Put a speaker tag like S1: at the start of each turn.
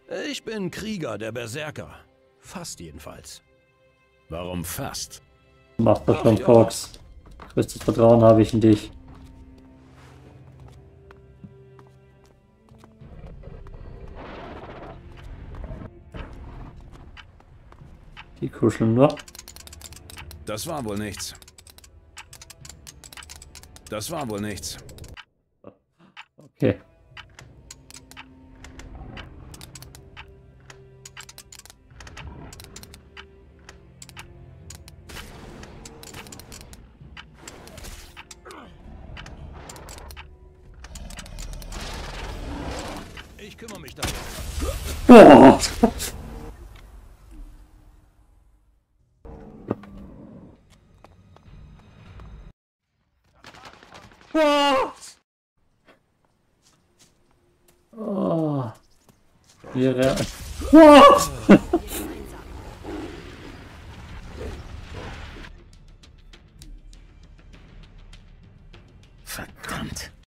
S1: Ich bin Krieger der Berserker. Fast jedenfalls.
S2: Warum fast?
S3: Mach das schon,
S1: ja.
S3: Fox. Größtes Vertrauen habe ich in dich. Die kuscheln nur.
S2: Das war wohl nichts. Das war wohl nichts.
S3: Okay.
S1: Ich kümmere mich darum.
S3: Oh. Oh. Ihre. Oh.